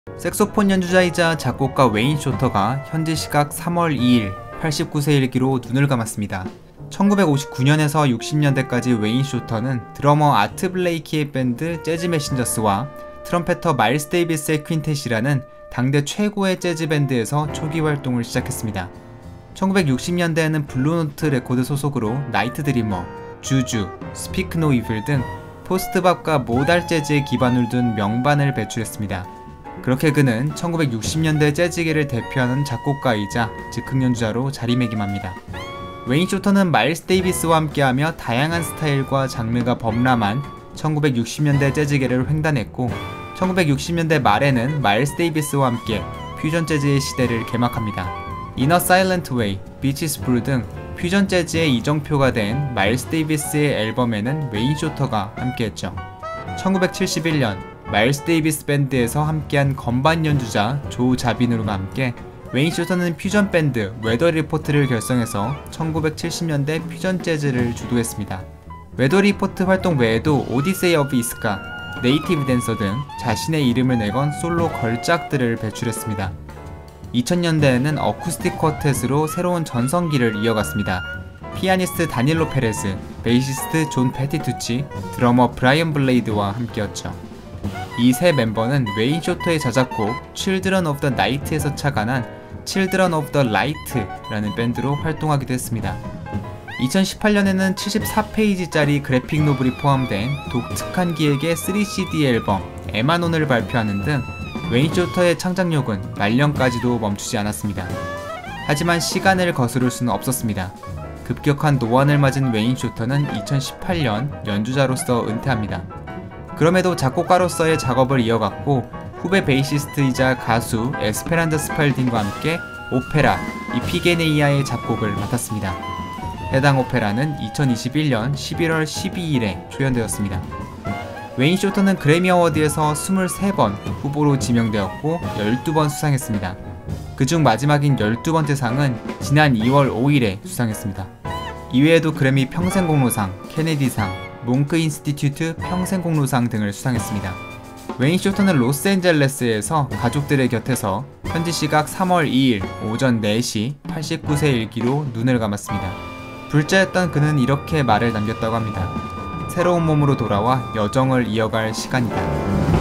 색소폰 연주자이자 작곡가 웨인 쇼터가 현지 시각 3월 2일 89세 일기로 눈을 감았습니다. 1959년에서 60년대까지 웨인 쇼터는 드러머 아트 블레이키의 밴드 재즈 메신저스와 트럼펫터 마일스 데이비스의 퀸텟이라는 당대 최고의 재즈 밴드에서 초기 활동을 시작했습니다. 1960년대에는 블루노트 레코드 소속으로 나이트 드리머, 주주, 스피크 노 이블 등 포스트밥과 모달 재즈에 기반을 둔 명반을 배출했습니다. 그렇게 그는 1960년대 재즈계를 대표하는 작곡가이자 즉흥 연주자로 자리매김합니다. 웨인 쇼터는 마일스 데이비스와 함께하며 다양한 스타일과 장르가 범람한 1960년대 재즈계를 횡단했고 1960년대 말에는 마일스 데이비스와 함께 퓨전 재즈의 시대를 개막합니다. In a Silent Way, Beaches Brew 등 퓨전 재즈의 이정표가 된 마일스 데이비스의 앨범에는 웨인 쇼터가 함께했죠. 1971년 마일스 데이비스 밴드에서 함께한 건반 연주자 조 자비누르가 함께 웨인 쇼터는 퓨전 밴드 웨더 리포트를 결성해서 1970년대 퓨전 재즈를 주도했습니다. 웨더 리포트 활동 외에도 오디세이 오브 이스카, 네이티브 댄서 등 자신의 이름을 내건 솔로 걸작들을 배출했습니다. 2000년대에는 어쿠스틱 쿼텟으로 새로운 전성기를 이어갔습니다. 피아니스트 다닐로 페레즈, 베이시스트 존 패티투치, 드러머 브라이언 블레이드와 함께였죠. 이 세 멤버는 웨인 쇼터의 자작곡 Children of the Night에서 착안한 Children of the Light라는 밴드로 활동하기도 했습니다. 2018년에는 74페이지짜리 그래픽 노블이 포함된 독특한 기획의 3CD 앨범 에마논을 발표하는 등 웨인 쇼터의 창작력은 말년까지도 멈추지 않았습니다. 하지만 시간을 거스를 수는 없었습니다. 급격한 노안을 맞은 웨인 쇼터는 2018년 연주자로서 은퇴합니다. 그럼에도 작곡가로서의 작업을 이어갔고 후배 베이시스트이자 가수 에스페란자 스팔딘과 함께 오페라 이피게네이아의 작곡을 맡았습니다. 해당 오페라는 2021년 11월 12일에 초연되었습니다. 웨인 쇼터는 그래미 어워드에서 23번 후보로 지명되었고 12번 수상했습니다. 그중 마지막인 12번째 상은 지난 2월 5일에 수상했습니다. 이외에도 그래미 평생공로상, 케네디상, 몽크 인스티튜트 평생공로상 등을 수상했습니다. 웨인 쇼터는 로스앤젤레스에서 가족들의 곁에서 현지 시각 3월 2일 오전 4시 89세 일기로 눈을 감았습니다. 불자였던 그는 이렇게 말을 남겼다고 합니다. 새로운 몸으로 돌아와 여정을 이어갈 시간이다.